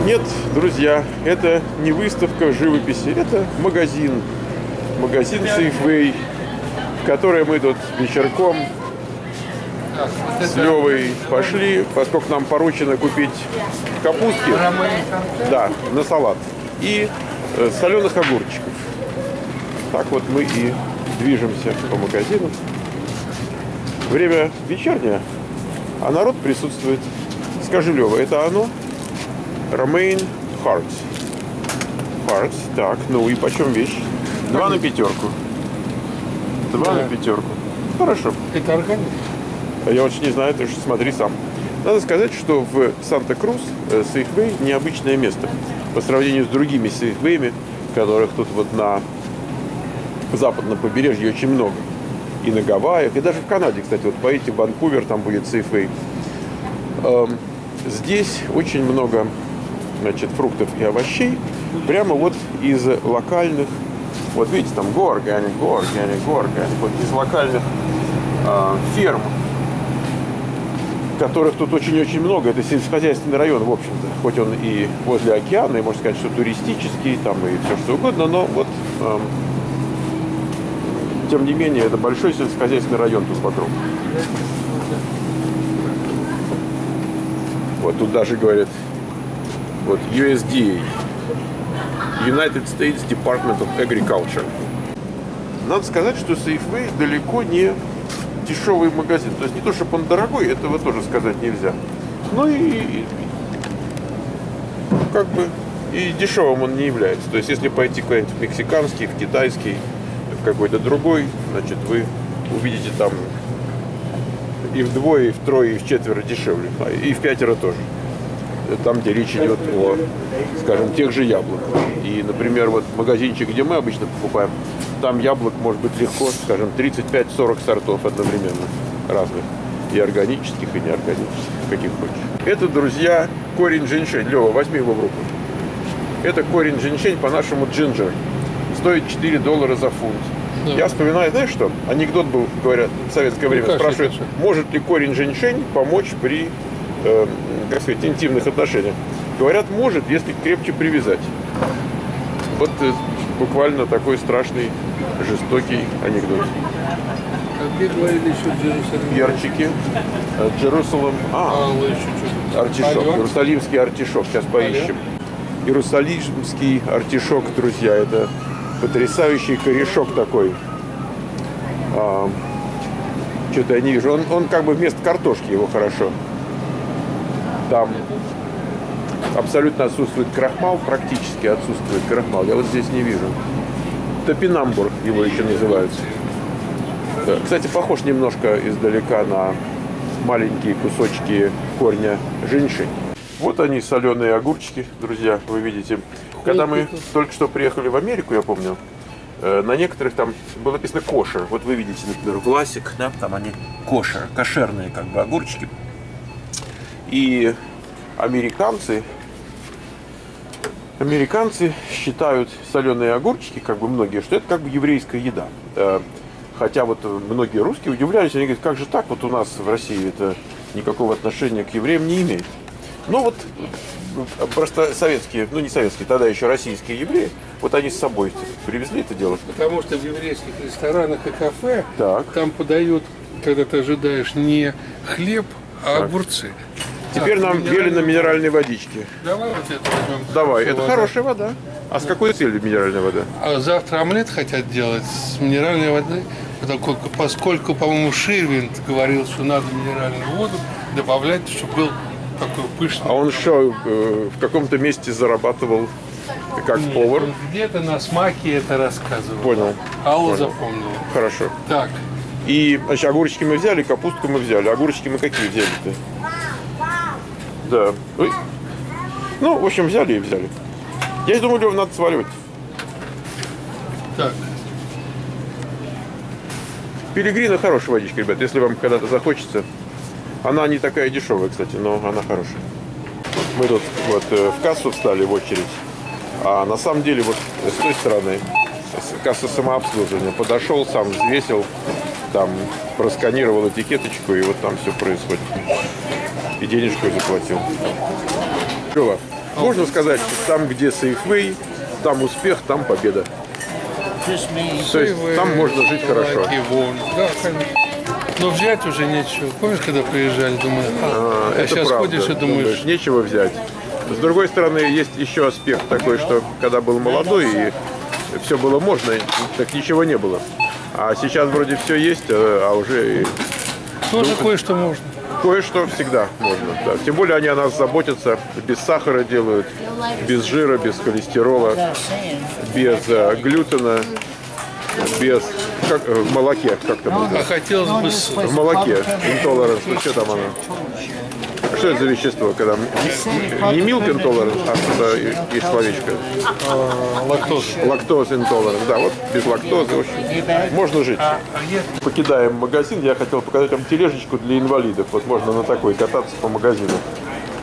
Нет, друзья, это не выставка живописи, это магазин. Магазин Safeway, в который мы тут вечерком с Левой пошли, поскольку нам поручено купить капустки, да, на салат, и соленых огурчиков. Так вот мы и движемся по магазину. Время вечернее, а народ присутствует. Скажи, Лева, это оно? Romaine Hearts. Hearts, так, ну и почем вещь? 2 на пятерку. 2 на пятерку. Хорошо. Это органик? Я очень не знаю, ты же смотри сам. Надо сказать, что в Санта-Крус Safeway необычное место по сравнению с другими Safeway'ми, которых тут вот на западном побережье очень много. И на Гавайях, и даже в Канаде, кстати, вот поедете в Ванкувер, там будет Safeway. Здесь очень много, значит, фруктов и овощей, прямо вот из локальных, вот видите, там Go Organic, вот из локальных ферм, которых тут очень-очень много. Это сельскохозяйственный район, в общем-то, хоть он и возле океана, и можно сказать, что туристический, там и все что угодно, но вот тем не менее, это большой сельскохозяйственный район тут вокруг. Вот тут даже говорят, вот USDA, United States Department of Agriculture. Надо сказать, что Safeway далеко не дешевый магазин. То есть не то, чтобы он дорогой, этого тоже сказать нельзя. Но и как бы и дешевым он не является. То есть если пойти куда-нибудь в мексиканский, в китайский, в какой-то другой, значит, вы увидите там и вдвое, и втрое, и вчетверо дешевле, и в пятеро тоже. Там, где речь идет о, скажем, тех же яблоках. И, например, вот магазинчик, где мы обычно покупаем, там яблок может быть легко, скажем, 35-40 сортов одновременно разных. И органических, и неорганических, каких хочешь. Это, друзья, корень женьшень. Лева, возьми его в руку. Это корень женьшень, по-нашему джинджер. Стоит $4 за фунт. Да. Я вспоминаю, знаешь что? Анекдот был, говорят, в советское время. Спрашивают, может ли корень женьшень помочь при, как сказать, интимных отношениях. Говорят, может, если крепче привязать. Вот буквально такой страшный, жестокий анекдот. А где говорили еще Джерусалим? Перчики. Джерусалим. Артишок. Иерусалимский артишок. Сейчас поищем. Иерусалимский артишок, друзья, это потрясающий корешок такой. Что-то я не вижу. Он как бы вместо картошки его хорошо. Там абсолютно отсутствует крахмал, практически отсутствует крахмал. Я вот здесь не вижу. Топинамбур его еще называется. Да. Кстати, похож немножко издалека на маленькие кусочки корня женьшень. Вот они, соленые огурчики, друзья, вы видите. Когда мы только что приехали в Америку, я помню, на некоторых там было написано кошер. Вот вы видите, например, гласик, да, там они кошер, кошерные как бы огурчики. И американцы считают соленые огурчики, как бы многие, что это как бы еврейская еда. Хотя вот многие русские удивлялись, они говорят, как же так, вот у нас в России это никакого отношения к евреям не имеет. Ну вот просто советские, ну не советские, тогда еще российские евреи, вот они с собой привезли это дело. Потому что в еврейских ресторанах и кафе там подают, когда ты ожидаешь, не хлеб, а огурцы. Теперь нам велено минеральной водички. Давай вот это возьмем. Давай, это хорошая вода. А с какой целью минеральная вода? А завтра омлет хотят делать с минеральной водой, поскольку, по-моему, Ширвинд говорил, что надо минеральную воду добавлять, чтобы был такой пышный. А он что, в каком-то месте зарабатывал как повар? Он где-то на смаке это рассказывал. Понял. Алла запомнила. Хорошо. Так. И, значит, огурчики мы взяли, капустку мы взяли. Огурчики мы какие взяли-то? Да. Ой. Ну, в общем, взяли и взяли. Я думаю, Лев, надо сваливать. Так. Пелегрина хорошая водичка, ребят, если вам когда-то захочется. Она не такая дешевая, кстати, но она хорошая. Мы тут вот в кассу встали в очередь. А на самом деле вот с той стороны касса самообслуживания. Подошел, сам взвесил, там просканировал этикеточку, и вот там все происходит. И денежку заплатил. Лёва, Можно сказать, что там, где Safeway, там успех, там победа. То есть там можно жить хорошо. Да, конечно. Но взять уже нечего. Помнишь, когда приезжали, думаю, Это сейчас правда. ходишь и думаешь, Нечего взять. С другой стороны, есть еще аспект такой, что когда был молодой и все было можно, так ничего не было. А сейчас вроде все есть, а уже и тоже кое-что можно. кое-что всегда можно. Да. Тем более они о нас заботятся, без сахара делают, без жира, без холестерола, без глютена, без в молоке, как там А хотелось бы в молоке, intolerance, ну что там оно? Что это за вещество, когда не milk intolerance, а что-то есть словечко? лактоз. Лактоз intolerance, да, вот без лактозы, в общем, можно жить. Покидаем магазин, я хотел показать вам тележечку для инвалидов, вот можно на такой кататься по магазину.